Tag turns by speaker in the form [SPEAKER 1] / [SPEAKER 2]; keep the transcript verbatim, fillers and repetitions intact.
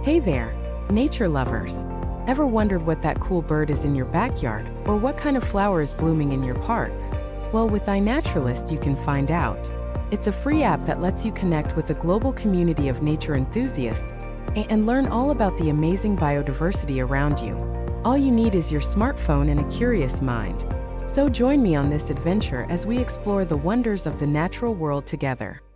[SPEAKER 1] Hey there, nature lovers. Ever wondered what that cool bird is in your backyard, or what kind of flower is blooming in your park? Well, with iNaturalist you can find out. It's a free app that lets you connect with a global community of nature enthusiasts and learn all about the amazing biodiversity around you. All you need is your smartphone and a curious mind. So join me on this adventure as we explore the wonders of the natural world together.